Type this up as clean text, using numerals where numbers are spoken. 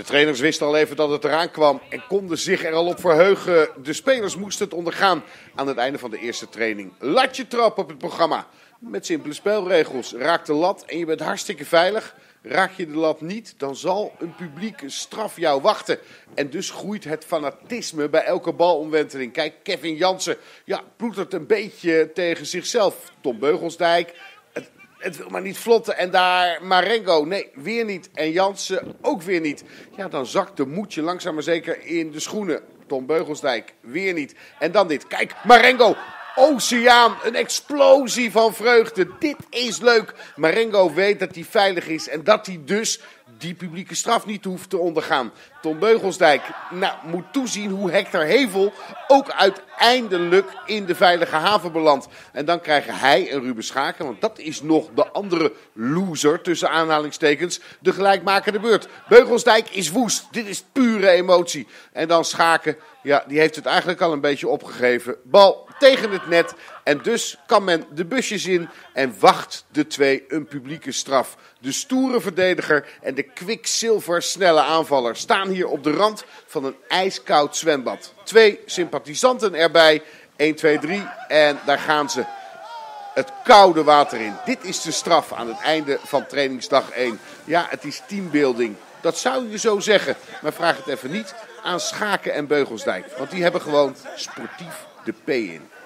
trainers wisten al even dat het eraan kwam en konden zich er al op verheugen. De spelers moesten het ondergaan aan het einde van de eerste training. Latje trap op het programma. Met simpele spelregels. Raak de lat en je bent hartstikke veilig. Raak je de lat niet, dan zal een publieke straf jou wachten. En dus groeit het fanatisme bij elke balomwenteling. Kijk, Kevin Jansen ploetert een beetje tegen zichzelf. Tom Beugelsdijk, het wil maar niet vlotten. En daar Marengo, nee, weer niet. En Jansen ook weer niet. Ja, dan zakt de moedje langzaam maar zeker in de schoenen. Tom Beugelsdijk, weer niet. En dan dit. Kijk, Marengo. Oceaan, een explosie van vreugde. Dit is leuk. Marengo weet dat hij veilig is en dat hij dus die publieke straf niet hoeft te ondergaan. Tom Beugelsdijk moet toezien hoe Hector Hevel ook uiteindelijk in de veilige haven belandt. En dan krijgen hij en Ruben Schaken, want dat is nog de andere loser tussen aanhalingstekens, de gelijkmakende beurt. Beugelsdijk is woest. Dit is pure emotie. En dan Schaken, die heeft het eigenlijk al een beetje opgegeven. Bal tegen het net en dus kan men de busjes in en wacht de twee een publieke straf. De stoere verdediger en de kwikzilversnelle aanvaller staan hier op de rand van een ijskoud zwembad. 2 sympathisanten erbij, 1, 2, 3 en daar gaan ze. Het koude water in. Dit is de straf aan het einde van trainingsdag 1. Ja, het is teambuilding. Dat zou je zo zeggen, maar vraag het even niet aan Schaken en Beugelsdijk. Want die hebben gewoon sportief de P in.